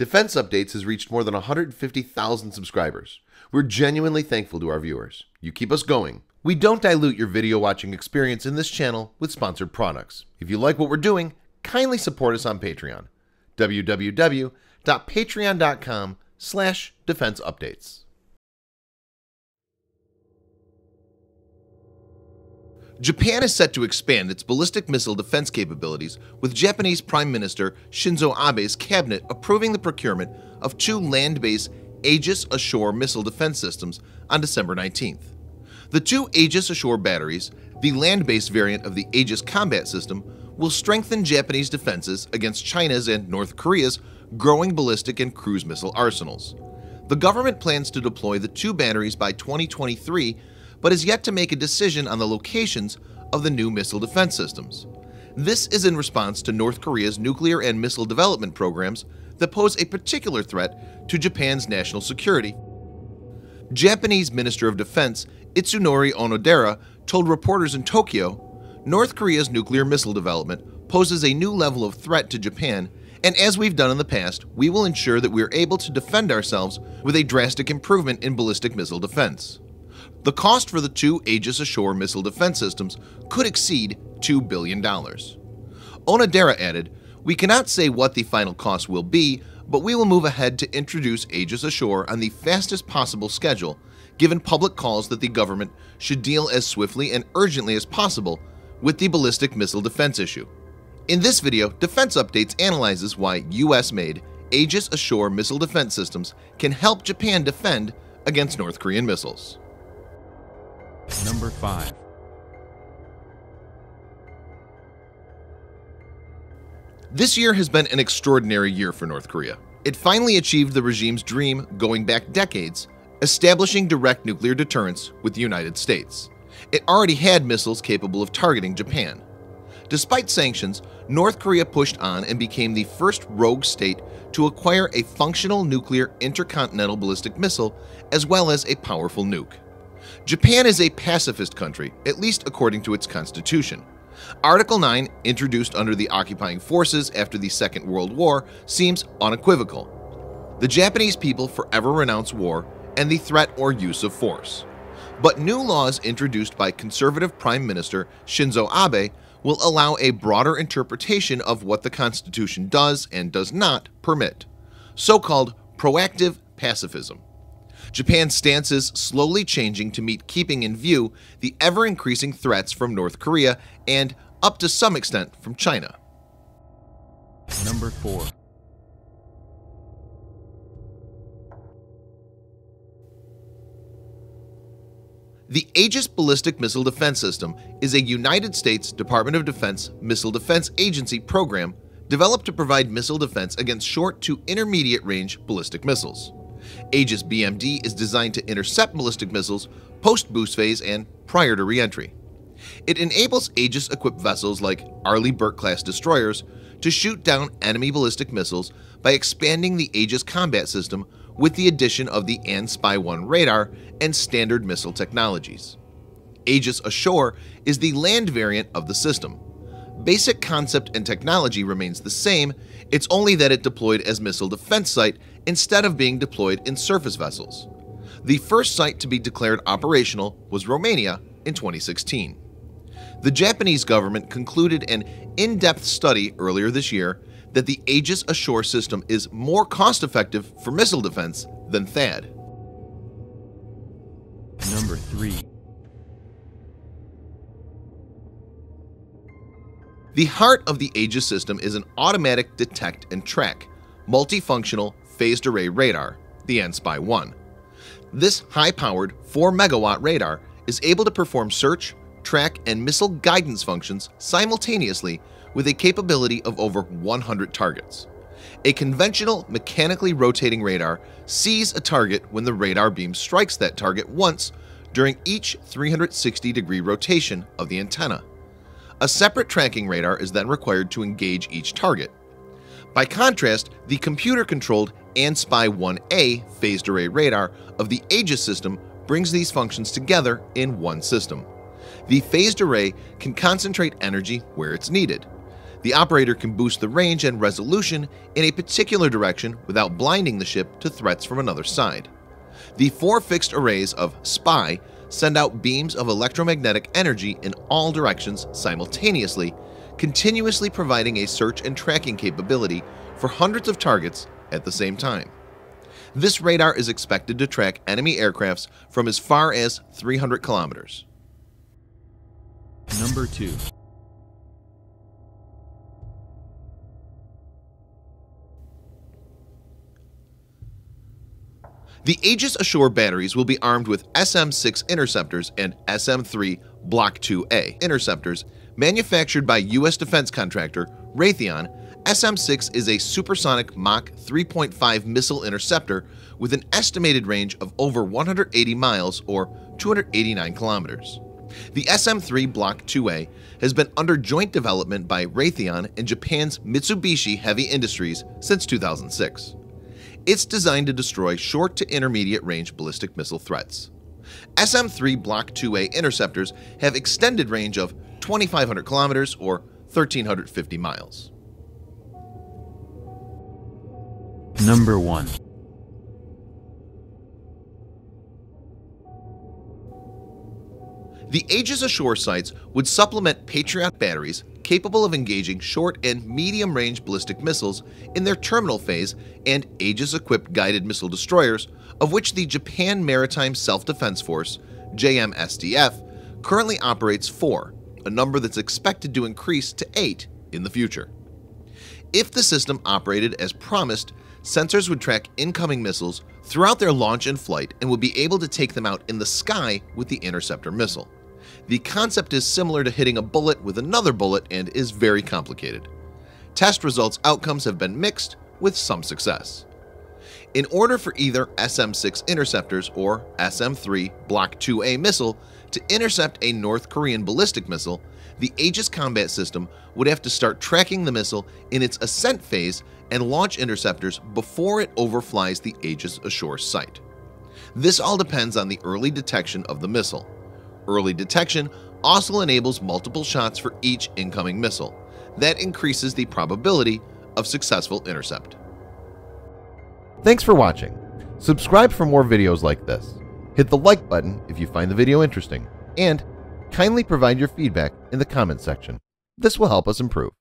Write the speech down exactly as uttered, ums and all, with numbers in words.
Defense Updates has reached more than one hundred fifty thousand subscribers. We're genuinely thankful to our viewers. You keep us going. We don't dilute your video watching experience in this channel with sponsored products. If you like what we're doing, kindly support us on Patreon. w w w dot patreon dot com slash defense updates. Japan is set to expand its ballistic missile defense capabilities, with Japanese Prime Minister Shinzo Abe's cabinet approving the procurement of two land-based Aegis Ashore missile defense systems on December nineteenth. The two Aegis Ashore batteries, the land-based variant of the Aegis combat system, will strengthen Japanese defenses against China's and North Korea's growing ballistic and cruise missile arsenals. The government plans to deploy the two batteries by twenty twenty-three, but is yet to make a decision on the locations of the new missile defense systems. This is in response to North Korea's nuclear and missile development programs that pose a particular threat to Japan's national security. Japanese Minister of Defense Itsunori Onodera told reporters in Tokyo, "North Korea's nuclear missile development poses a new level of threat to Japan, and as we've done in the past, we will ensure that we are able to defend ourselves with a drastic improvement in ballistic missile defense." The cost for the two Aegis Ashore missile defense systems could exceed two billion dollars. Onodera added, "We cannot say what the final cost will be, but we will move ahead to introduce Aegis Ashore on the fastest possible schedule, given public calls that the government should deal as swiftly and urgently as possible with the ballistic missile defense issue." In this video, Defense Updates analyzes why U S-made Aegis Ashore missile defense systems can help Japan defend against North Korean missiles. Number five. This year has been an extraordinary year for North Korea. It finally achieved the regime's dream going back decades, establishing direct nuclear deterrence with the United States. It already had missiles capable of targeting Japan. Despite sanctions, North Korea pushed on and became the first rogue state to acquire a functional nuclear intercontinental ballistic missile as well as a powerful nuke. Japan is a pacifist country, at least according to its constitution. Article nine, introduced under the occupying forces after the Second World War, seems unequivocal. The Japanese people forever renounce war and the threat or use of force. But new laws introduced by conservative Prime Minister Shinzo Abe will allow a broader interpretation of what the Constitution does and does not permit, so-called proactive pacifism. Japan's stance is slowly changing to meet keeping in view the ever-increasing threats from North Korea and, up to some extent, from China. Number four. The Aegis Ballistic Missile Defense System is a United States Department of Defense Missile Defense Agency program developed to provide missile defense against short to intermediate-range ballistic missiles. Aegis B M D is designed to intercept ballistic missiles post-boost phase and prior to re-entry. It enables Aegis-equipped vessels like Arleigh Burke-class destroyers to shoot down enemy ballistic missiles by expanding the Aegis combat system with the addition of the A N S P Y one radar and standard missile technologies. Aegis Ashore is the land variant of the system. Basic concept and technology remains the same, it's only that it deployed as missile defense site instead of being deployed in surface vessels. The first site to be declared operational was Romania in twenty sixteen. The Japanese government concluded an in-depth study earlier this year that the Aegis Ashore system is more cost-effective for missile defense than THAAD. Number three. The heart of the Aegis system is an automatic detect and track, multifunctional phased array radar, the A N S P Y one. This high-powered four megawatt radar is able to perform search, track, and missile guidance functions simultaneously with a capability of over one hundred targets. A conventional mechanically rotating radar sees a target when the radar beam strikes that target once during each three hundred sixty degree rotation of the antenna. A separate tracking radar is then required to engage each target. By contrast, the computer-controlled A N S P Y one A phased array radar of the Aegis system brings these functions together in one system. The phased array can concentrate energy where it's needed. The operator can boost the range and resolution in a particular direction without blinding the ship to threats from another side. The four fixed arrays of SPY send out beams of electromagnetic energy in all directions simultaneously, continuously providing a search and tracking capability for hundreds of targets at the same time. This radar is expected to track enemy aircrafts from as far as three hundred kilometers. Number two. The Aegis Ashore batteries will be armed with S M six interceptors and S M three Block two A interceptors manufactured by U S defense contractor Raytheon. S M six is a supersonic Mach three point five missile interceptor with an estimated range of over one hundred eighty miles or two hundred eighty-nine kilometers. The S M three Block two A has been under joint development by Raytheon and Japan's Mitsubishi Heavy Industries since two thousand six. It's designed to destroy short to intermediate range ballistic missile threats. S M three Block two A interceptors have extended range of twenty-five hundred kilometers or one thousand three hundred fifty miles. Number one. The Aegis Ashore sites would supplement Patriot batteries capable of engaging short and medium-range ballistic missiles in their terminal phase and Aegis-equipped guided missile destroyers, of which the Japan Maritime Self-Defense Force, J M S D F, currently operates four, a number that's expected to increase to eight in the future. If the system operated as promised, sensors would track incoming missiles throughout their launch and flight and would be able to take them out in the sky with the interceptor missile. The concept is similar to hitting a bullet with another bullet and is very complicated. Test results outcomes have been mixed with some success. In order for either S M six interceptors or S M three Block two A missile to intercept a North Korean ballistic missile, the Aegis combat system would have to start tracking the missile in its ascent phase and launch interceptors before it overflies the Aegis Ashore site. This all depends on the early detection of the missile. Early detection also enables multiple shots for each incoming missile. That increases the probability of successful intercept. Thanks for watching. Subscribe for more videos like this. Hit the like button if you find the video interesting, and kindly provide your feedback in the comments section. This will help us improve.